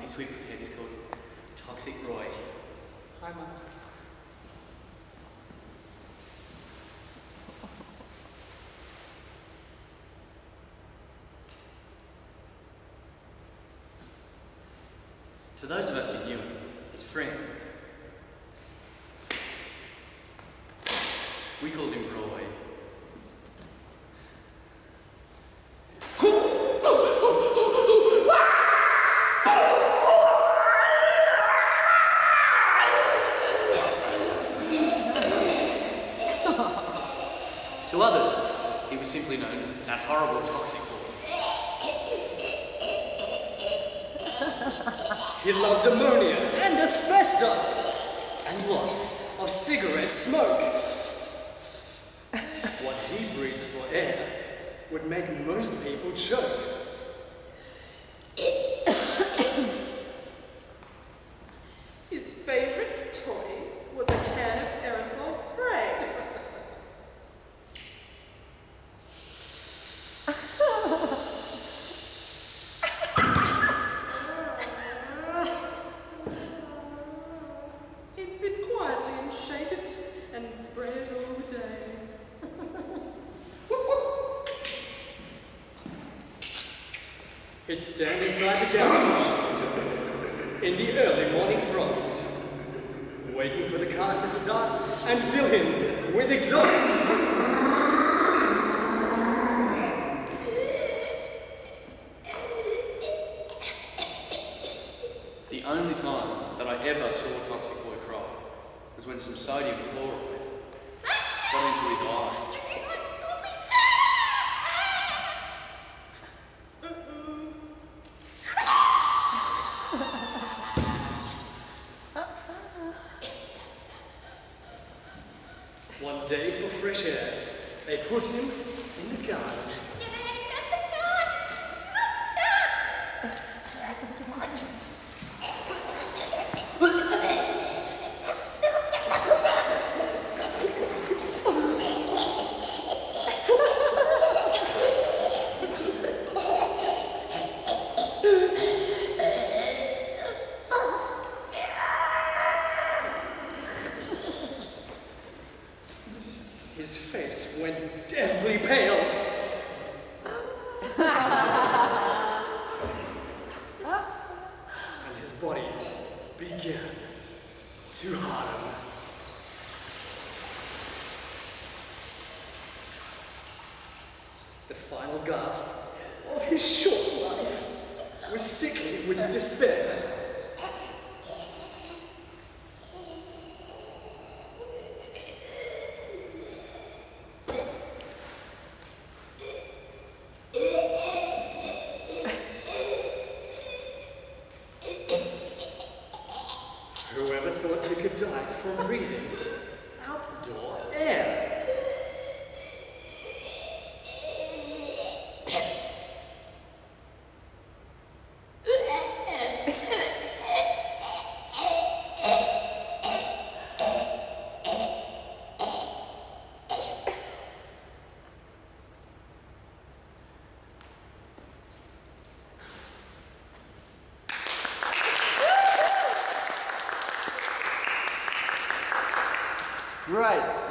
piece we prepared is called Toxic Roy. Hi, Mum. To those of us who knew him as friends, we called him Roy. To others, he was simply known as that horrible toxic boy. He loved ammonia and asbestos and lots of cigarette smoke. What he breathed for air would make most people choke. His favorite toy was a can of aerosol spray. He'd sit quietly and shake it and spray it all day. He'd stand inside the garage in the early morning frost, waiting for the car to start and fill him with exhaust. The only time that I ever saw a toxic boy cry was when some sodium chloride got into his eye. One day, for fresh air, they put him in the garden. His face went deathly pale. And his body began to harden. The final gasp of his short life was sickly with despair. Whoever thought you could die from breathing outdoor air? Right.